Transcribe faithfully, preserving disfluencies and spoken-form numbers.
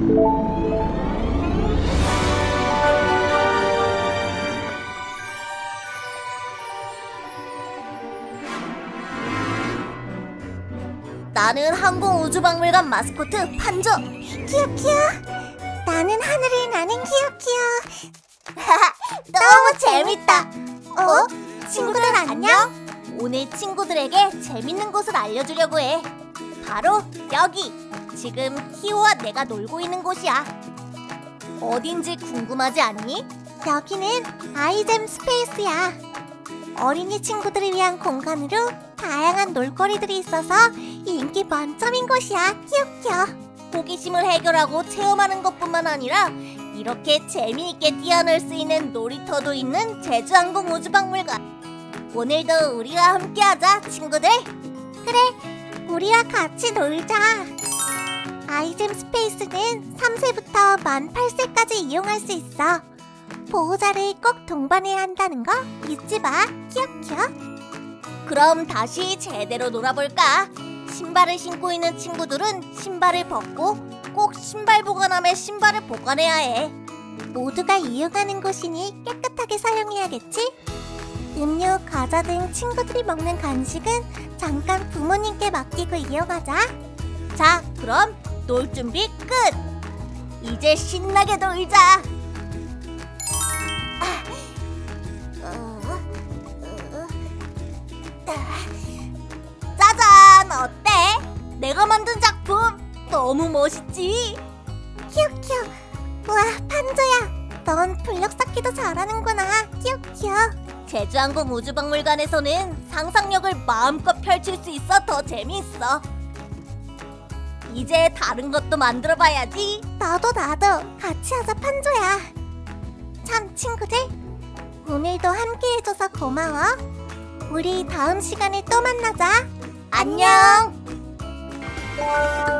나는 항공우주박물관 마스코트 판저. 키오키오. 나는 하늘을 나는 키오키오. 너무 재밌다. 어? 친구들 안녕? 오늘 친구들에게 재밌는 곳을 알려주려고 해. 바로 여기. 지금 키오와 내가 놀고 있는 곳이야. 어딘지 궁금하지 않니? 여기는 아이잼 스페이스야. 어린이 친구들을 위한 공간으로 다양한 놀거리들이 있어서 인기 만점인 곳이야. 키오키오. 호기심을 해결하고 체험하는 것뿐만 아니라 이렇게 재미있게 뛰어놀 수 있는 놀이터도 있는 제주항공우주박물관. 오늘도 우리와 함께하자, 친구들. 그래, 우리와 같이 놀자. 아이잼 스페이스는 삼 세부터 만 팔 세까지 이용할 수 있어. 보호자를 꼭 동반해야 한다는 거 잊지 마, 키오키오. 그럼 다시 제대로 놀아볼까? 신발을 신고 있는 친구들은 신발을 벗고 꼭 신발 보관함에 신발을 보관해야 해. 모두가 이용하는 곳이니 깨끗하게 사용해야겠지? 음료, 과자 등 친구들이 먹는 간식은 잠깐 부모님께 맡기고 이용하자. 자, 그럼 놀 준비 끝! 이제 신나게 놀자! 짜잔! 어때? 내가 만든 작품 너무 멋있지? 키오키오. 우와, 판조야. 넌 블럭 쌓기도 잘하는구나. 키오키오. 제주항공우주박물관에서는 상상력을 마음껏 펼칠 수 있어 더 재미있어. 이제 다른 것도 만들어봐야지. 나도 나도 같이 하자, 판조야. 참, 친구들, 오늘도 함께해줘서 고마워. 우리 다음 시간에 또 만나자. 안녕.